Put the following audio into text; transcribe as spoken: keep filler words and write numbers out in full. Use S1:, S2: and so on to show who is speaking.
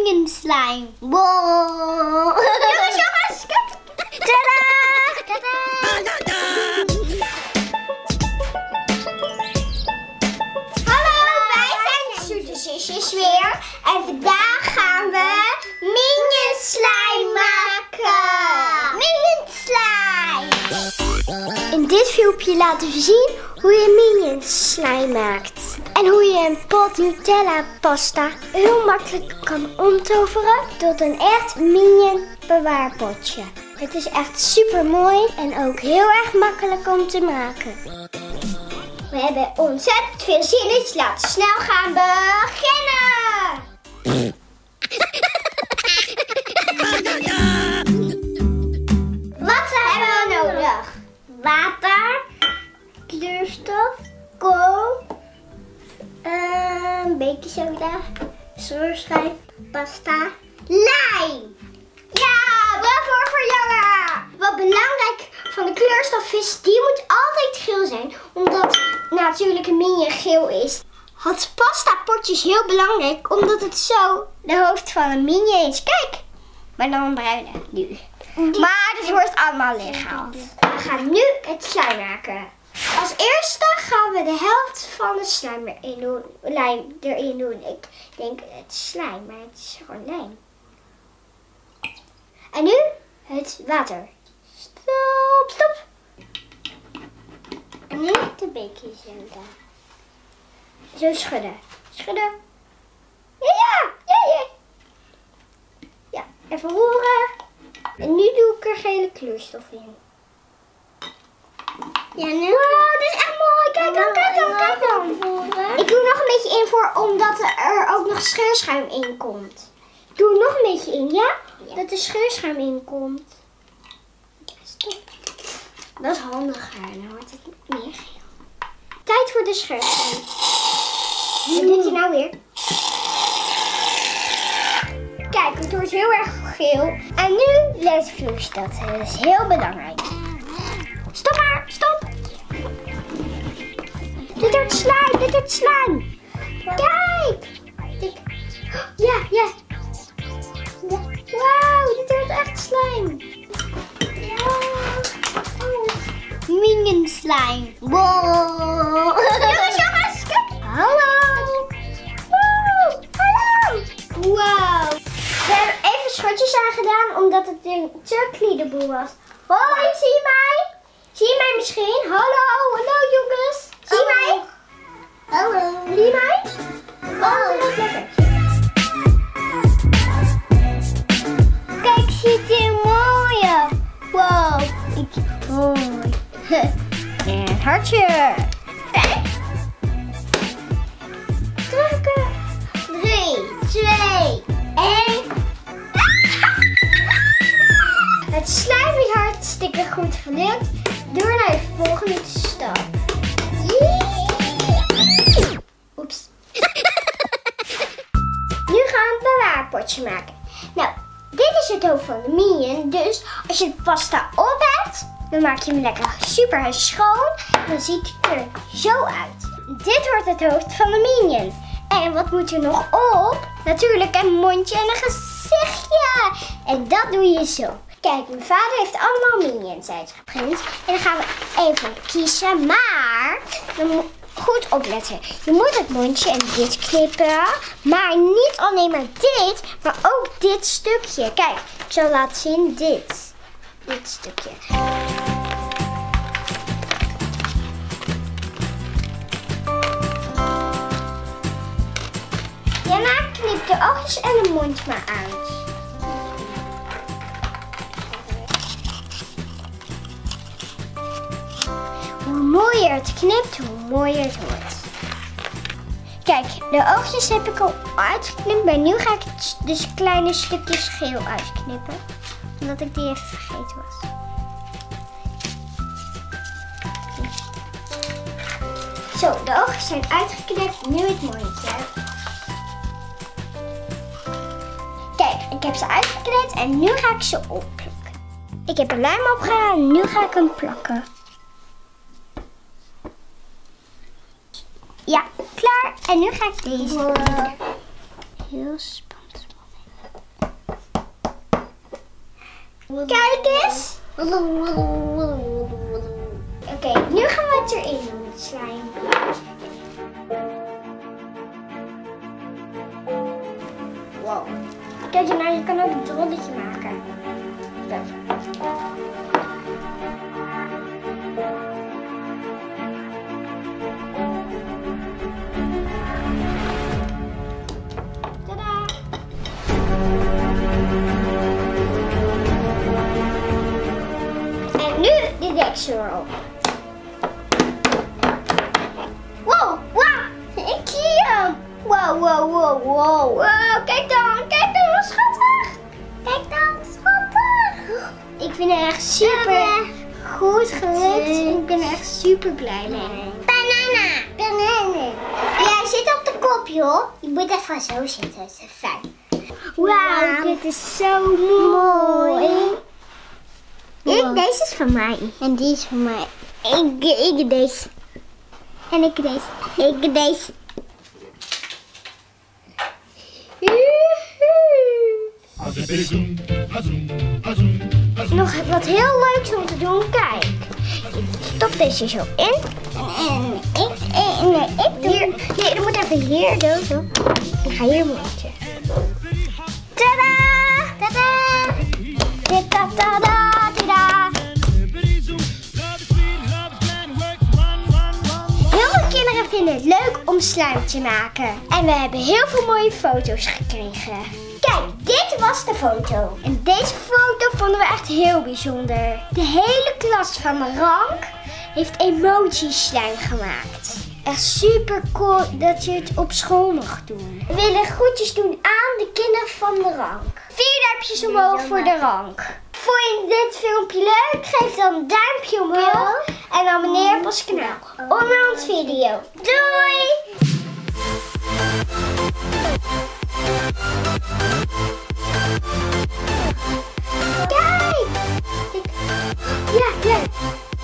S1: Minion slime. Wow. Jongens, jongens, kijk. Tadaa! Tadaa! Hallo, wij zijn de Zoete Zusjes weer. En vandaag gaan we Minion slime maken. Minion slime. In dit filmpje laten we zien hoe je Minion slime maakt. En hoe je een pot Nutella pasta heel makkelijk kan omtoveren tot een echt Minion bewaarpotje. Het is echt super mooi en ook heel erg makkelijk om te maken. We hebben ontzettend veel zin, dus laten we snel gaan beginnen. Wat hebben we nodig? Water, kleurstof, kool, een beetje soda, scheurschijf, pasta, lijm. Ja, bravo voor jongen! Wat belangrijk van de kleurstof is, die moet altijd geel zijn, omdat natuurlijk een Minion geel is. Het pasta potje is heel belangrijk, omdat het zo de hoofd van een Minion is. Kijk, maar dan bruine nu. Maar het wordt allemaal leeggehaald. We gaan nu het slime maken. Als eerste gaan we de helft van de slime erin doen, lijm erin doen. Ik denk het is slime, maar het is gewoon lijm. En nu het water. Stop, stop. En nu de baking soda. Zo schudden. Schudden. Ja, ja, ja, ja. Ja, even roeren. En nu doe ik er gele kleurstof in. Ja, nu. Wow, dit is echt mooi. Kijk dan, kijk dan, kijk dan. Ik doe nog een beetje in voor, omdat er ook nog scheurschuim in komt. Ik doe er nog een beetje in, ja? Ja. Dat er scheurschuim in komt. Stop. Dat is handiger, dan wordt het meer geel. Tijd voor de scheurschuim. Wat doet hij nou weer? Kijk, het wordt heel erg geel. En nu let vloes dat. Dat is heel belangrijk. Stop maar, stop. Dit wordt slime, dit wordt slime. Kijk. Ja, ja. Wauw, dit wordt echt slime. Ja. Oh. Minion slime. Wow. Jongens, jongens, kijk. Hallo. Wow. Hallo. Wow. We hebben even schotjes aangedaan, omdat het een te de boel was. Hoi, zie je mij? Zie je mij misschien? Hallo, hallo jongens. Zie je mij? Hallo. Zie je mij? Oh, dat is lekker. Kijk, ziet er mooi uit. Wow, ik is mooi. En hartje. Kijk. Drukken. drie, twee, één. Het slime is hartstikke goed gelukt. Door naar de volgende stap. Oeps. Nu gaan we een bewaarpotje maken. Nou, dit is het hoofd van de Minion. Dus als je de pasta op hebt, dan maak je hem lekker super schoon. Dan ziet het er zo uit. Dit wordt het hoofd van de Minion. En wat moet er nog op? Natuurlijk een mondje en een gezichtje. En dat doe je zo. Kijk, mijn vader heeft allemaal Minions uitgeprint. En dan gaan we even kiezen. Maar, dan moet goed opletten. Je moet het mondje en dit knippen. Maar niet alleen maar dit, maar ook dit stukje. Kijk, ik zal laten zien dit. Dit stukje. Daarna knip de oogjes en de mond maar uit. Hoe mooier het knipt, hoe mooier het wordt. Kijk, de oogjes heb ik al uitgeknipt, maar nu ga ik dus kleine stukjes geel uitknippen. Omdat ik die even vergeten was. Zo, de oogjes zijn uitgeknipt, nu het mondje. Kijk, ik heb ze uitgeknipt en nu ga ik ze opplakken. Ik heb er lijm op gedaan, nu ga ik hem plakken. Ja, klaar. En nu ga ik deze doen. Heel spannend. Kijk eens. Oké, okay, nu gaan we het erin doen, het slime. Wow. Kijk nou, je kan ook een rolletje maken. Kijk. Tadaa! En nu de deksel erop. Wow, wow, ik zie hem. Wow, wow, wow, wow. Wow, kijk dan, kijk dan, wat schattig. Kijk dan, schattig. Ik vind het echt super goed gelukt. Ik ben er echt super blij mee. Banana, banana. Jij zit op de kop, joh. Je moet even zo zitten, dat is fijn. Wauw, dit is zo mooi. Ik, deze is van mij. En die is van mij. Ik, ik deze. En ik deze. Ik deze. Nog wat heel leuks om te doen. Kijk. Ik stop deze zo in. En ik, en, nee, ik doe... Hier, nee, dat moet even hier doen. Zo. Ik ga hier moeten. Tadaa! Tadaa! Tadaa! Tadaa! Heel veel kinderen vinden het leuk om slime te maken. En we hebben heel veel mooie foto's gekregen. Kijk, dit was de foto. En deze foto vonden we echt heel bijzonder. De hele klas van de rank heeft emoji slime gemaakt. Echt super cool dat je het op school mag doen. We willen groetjes doen aan de kinderen van de rank. Vier duimpjes omhoog voor de rank. Vond je dit filmpje leuk? Geef dan een duimpje omhoog. En abonneer op ons kanaal. Onder ons video. Doei! Kijk! Ja, kijk.